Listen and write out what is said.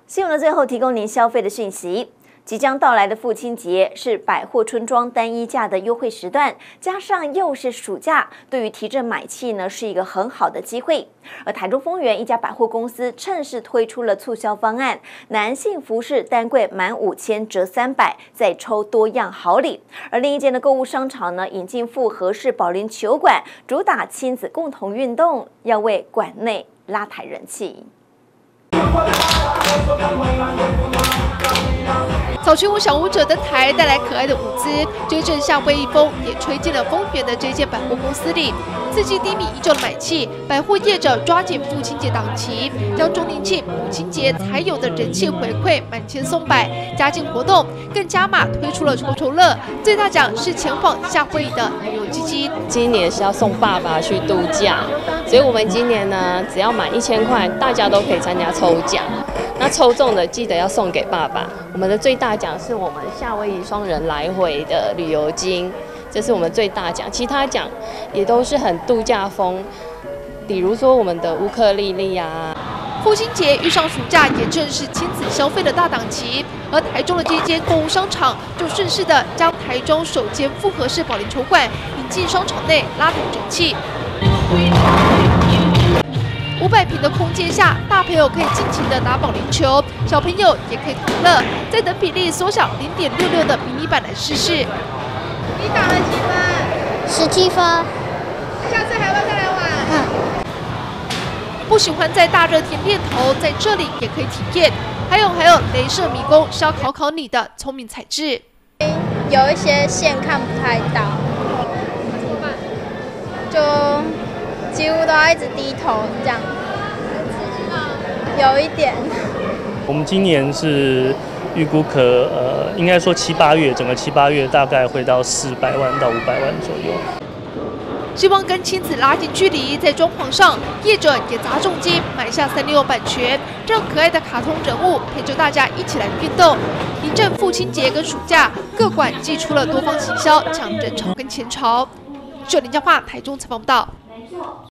新闻的最后，提供您消费的讯息。即将到来的父亲节是百货春装单一价的优惠时段，加上又是暑假，对于提振买气呢是一个很好的机会。而台中丰原一家百货公司趁势推出了促销方案，男性服饰单柜满5000折300，再抽多样好礼。而另一间的购物商场呢，引进复合式保龄球馆，主打亲子共同运动，要为馆内拉抬人气。 草裙舞小舞者登台，带来可爱的舞姿，追正夏威夷风也吹进了丰原的这间百货公司里。四季低迷依旧的买气，百货业者抓紧父亲节档期，将周年庆、母亲节才有的人气回馈满千送百，加进活动，更加码推出了抽抽乐，最大奖是前往夏威夷的旅游基金。 今年是要送爸爸去度假，所以我们今年呢，只要满1000块，大家都可以参加抽奖。那抽中的记得要送给爸爸。我们的最大奖是我们夏威夷双人来回的旅游金，这是我们最大奖。其他奖也都是很度假风，比如说我们的乌克丽丽啊。 父亲节遇上暑假，也正是亲子消费的大档期。而台中的这间购物商场就顺势的将台中首间复合式保龄球馆引进商场内，拉抬人气。500平的空间下，大朋友可以尽情的打保龄球，小朋友也可以同乐。再等比例缩小0.66的迷你版来试试。 你打了几分 ？17分。 下次还要再来玩？ 不喜欢在大热天练头，在这里也可以体验。还有，雷射迷宫是要考你的聪明才智。 有一些线看不太到， 怎么办？ 就几乎都要一直低头这样。有一点。 我们今年是预估应该说7、8月，整个7、8月大概会到400万到500万左右。 希望跟亲子拉近距离，在装潢上，业者也砸重金买下360版权，让可爱的卡通人物陪着大家一起来运动。迎正父亲节跟暑假，各馆祭出了多方行销，抢人潮跟钱潮。林家化台中采访报道。